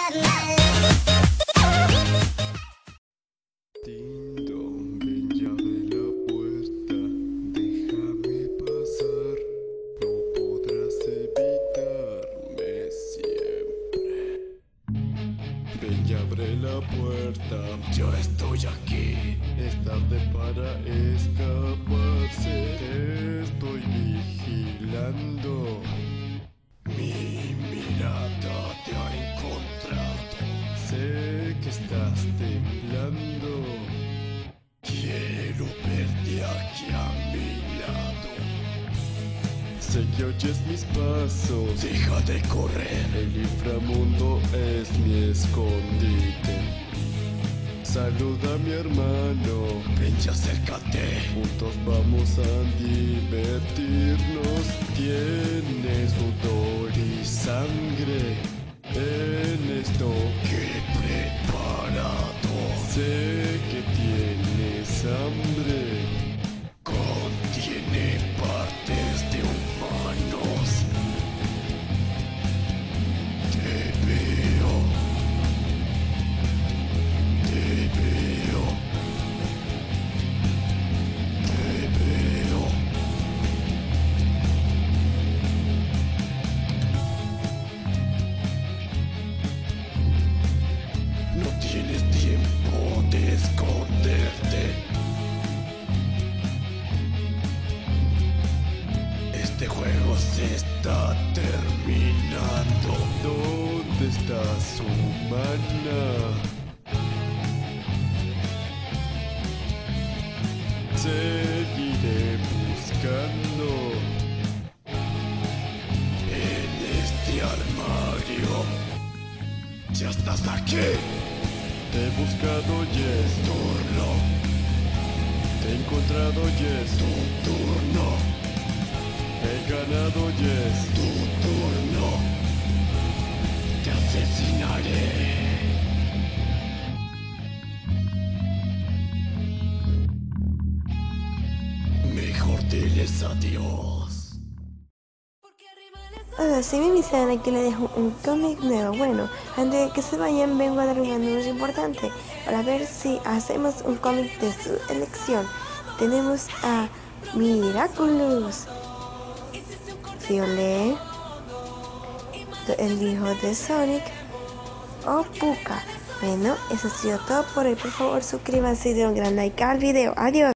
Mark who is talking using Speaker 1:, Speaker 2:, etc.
Speaker 1: Ding ven y abre la puerta, déjame pasar, no podrás evitarme siempre. Ven y abre la puerta, yo estoy aquí, es tarde para escaparse, te estoy vigilando. Mi mirada te ha encontrado, sé que estás temblando. Quiero verte aquí a mi lado. Sé que oyes mis pasos, deja de correr. El inframundo es mi escondite. Saluda a mi hermano, ven y acércate. Juntos vamos a divertirnos. Tiene sudor y sangre en esto que he preparado. Sé que tienes hambre. Contiene partes de humanos. Te veo. Te veo. Te veo. No tienes tiempo de esconderte. Este juego se está terminando. ¿Dónde está su humana? Seguiré buscando en este armario. Ya estás aquí. Te he buscado y es turno. Te he encontrado y es tu turno. He ganado y es tu turno. Te asesinaré. Mejor diles adiós.
Speaker 2: Hola, soy Mimi Sana, aquí les dejo un cómic nuevo. Bueno, antes de que se vayan, vengo a dar un anuncio importante para ver si hacemos un cómic de su elección. Tenemos a Miraculous, Violet, el hijo de Sonic o Puka. Bueno, eso ha sido todo por hoy. Por favor, suscríbanse y den un gran like al video. Adiós.